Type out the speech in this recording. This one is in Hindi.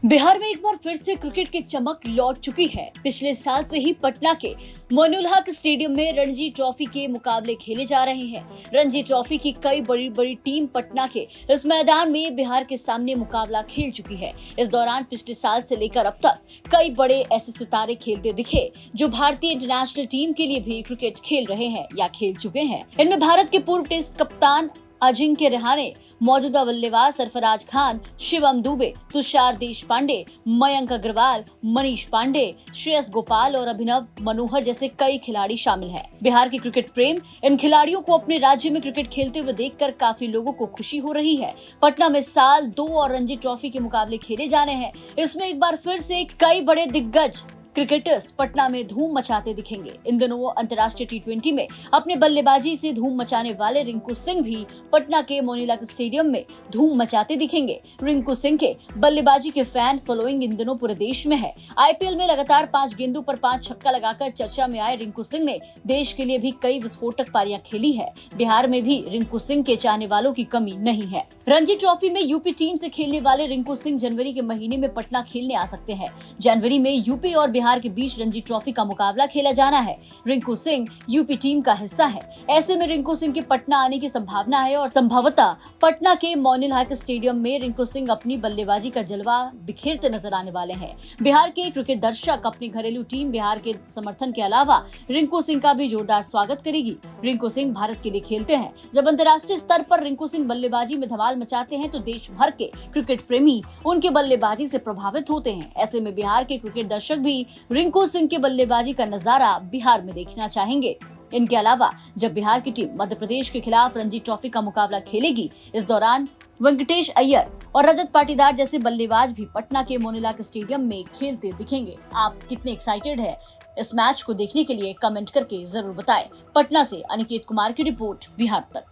बिहार में एक बार फिर से क्रिकेट की चमक लौट चुकी है। पिछले साल से ही पटना के मोइनुल हक स्टेडियम में रणजी ट्रॉफी के मुकाबले खेले जा रहे हैं। रणजी ट्रॉफी की कई बड़ी बड़ी टीम पटना के इस मैदान में बिहार के सामने मुकाबला खेल चुकी है। इस दौरान पिछले साल से लेकर अब तक कई बड़े ऐसे सितारे खेलते दिखे जो भारतीय इंटरनेशनल टीम के लिए भी क्रिकेट खेल रहे हैं या खेल चुके हैं। इनमें भारत के पूर्व टेस्ट कप्तान अजिंक्य रहाणे, मौजूदा बल्लेबाज सरफराज खान, शिवम दुबे, तुषार देशपांडे, मयंक अग्रवाल, मनीष पांडे, श्रेयस गोपाल और अभिनव मनोहर जैसे कई खिलाड़ी शामिल हैं। बिहार के क्रिकेट प्रेम इन खिलाड़ियों को अपने राज्य में क्रिकेट खेलते हुए देखकर काफी लोगों को खुशी हो रही है। पटना में साल 2 और रणजी ट्रॉफी के मुकाबले खेले जाने हैं। इसमें एक बार फिर से कई बड़े दिग्गज क्रिकेटर्स पटना में धूम मचाते दिखेंगे। इन दिनों अंतर्राष्ट्रीय T20 में अपने बल्लेबाजी से धूम मचाने वाले रिंकू सिंह भी पटना के मोइनुल हक स्टेडियम में धूम मचाते दिखेंगे। रिंकू सिंह के बल्लेबाजी के फैन फॉलोइंग इन दिनों पूरे देश में है। IPL में लगातार 5 गेंदों पर 5 छक्का लगाकर चर्चा में आए रिंकू सिंह ने देश के लिए भी कई विस्फोटक पारियां खेली है। बिहार में भी रिंकू सिंह के चाहने वालों की कमी नहीं है। रणजी ट्रॉफी में यूपी टीम से खेलने वाले रिंकू सिंह जनवरी के महीने में पटना खेलने आ सकते हैं। जनवरी में यूपी और बिहार के बीच रणजी ट्रॉफी का मुकाबला खेला जाना है। रिंकू सिंह यूपी टीम का हिस्सा है। ऐसे में रिंकू सिंह के पटना आने की संभावना है और संभवतः पटना के मोइनुल हक स्टेडियम में रिंकू सिंह अपनी बल्लेबाजी का जलवा बिखेरते नजर आने वाले हैं। बिहार के क्रिकेट दर्शक अपनी घरेलू टीम बिहार के समर्थन के अलावा रिंकू सिंह का भी जोरदार स्वागत करेगी। रिंकू सिंह भारत के लिए खेलते हैं। जब अंतर्राष्ट्रीय स्तर पर रिंकू सिंह बल्लेबाजी में धमाल मचाते हैं तो देश भर के क्रिकेट प्रेमी उनके बल्लेबाजी से प्रभावित होते हैं। ऐसे में बिहार के क्रिकेट दर्शक भी रिंकू सिंह के बल्लेबाजी का नजारा बिहार में देखना चाहेंगे। इनके अलावा जब बिहार की टीम मध्य प्रदेश के खिलाफ रणजी ट्रॉफी का मुकाबला खेलेगी, इस दौरान वेंकटेश अय्यर और रजत पाटीदार जैसे बल्लेबाज भी पटना के मोइनुल हक स्टेडियम में खेलते दिखेंगे। आप कितने एक्साइटेड है इस मैच को देखने के लिए कमेंट करके जरूर बताएं। पटना से अनिकेत कुमार की रिपोर्ट, बिहार तक।